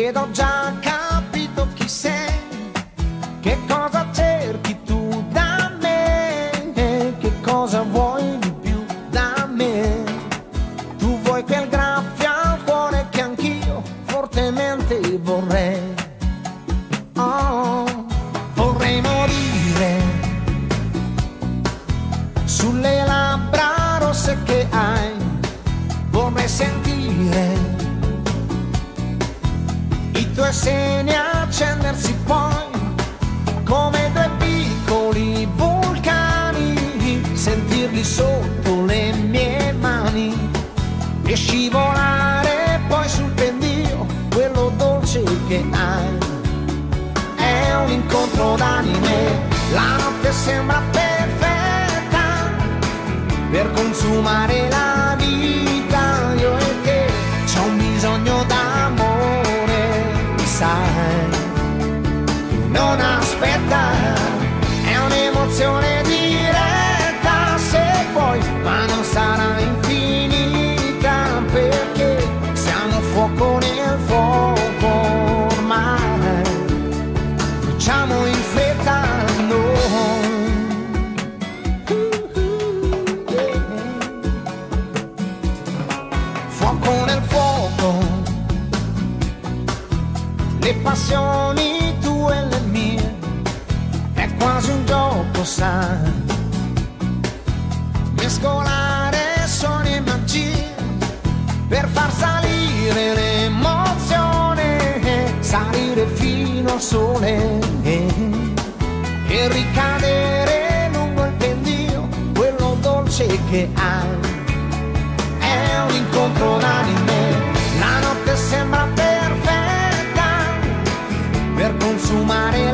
ed ho già capito chi sei, che cosa cerchi tu da me, che cosa vuoi di più da me. Tu vuoi quel graffio al cuore che anch'io fortemente vorrei. Oh, vorrei morire sulle labbra rosse che hai, vorrei sentire i tuoi seni accendersi poi come due piccoli vulcani, sentirli sotto le mie mani e scivolare poi sul pendio, quello dolce che hai. È un incontro d'anime, la notte sembra perfetta per consumare la vita, io e te, c'ho un bisogno d'amore, sai, non aspetta, è un'emozione diretta se vuoi, ma non sarà infinita perché siamo fuoco nel fuoco ormai, facciamo in fretta noi. Fuoco nel fuoco, le passioni tue e le mie, è quasi un gioco, sai, mescolare suoni e magie per far salire l'emozione, salire fino al sole e ricadere lungo il pendio, quello dolce che hai. È un incontro d'anime, la notte sembra perfetta per consumare